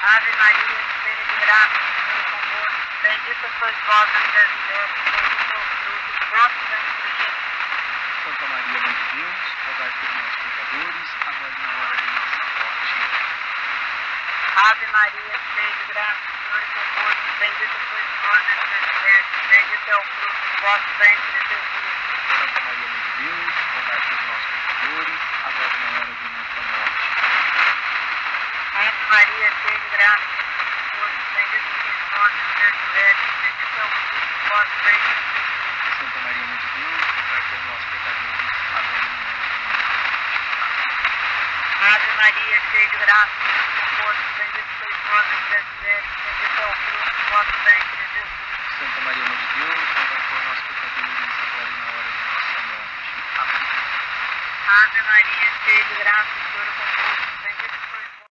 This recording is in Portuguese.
Ave Maria, cheia de graça, o Senhor é convosco. Bendita sois vós entre as mulheres, bendito é o fruto do vosso ventre, Jesus. Santa Maria, Mãe de Deus, rogai por nós, pecadores, agora e na hora de nossa morte. Ave Maria, cheia de graça, o Senhor é convosco. Bendita sois vós entre as mulheres, bendito é o fruto do vosso ventre, Jesus. Santa Maria, Mãe de Deus, rogai por nós, pecadores, agora e na hora de nossa morte. Ave Maria, cheia de graça, o Senhor é convosco. Bendita sois vós entre as mulheres, bendito é o fruto do vosso ventre, Jesus. Santa Maria, Mãe de Deus, rogai por nós, pecadores, agora e na hora de nossa morte. Ave Maria, cheia de graça, o Senhor é convosco. Bendita sois vós entre as mulheres, bendito é o fruto do vosso ventre, Jesus. Santa Maria, Mãe de Deus, rogai por nós, pecadores, agora e na hora de nossa morte. Amém. Ave Maria, cheia de graça, o Senhor é convosco.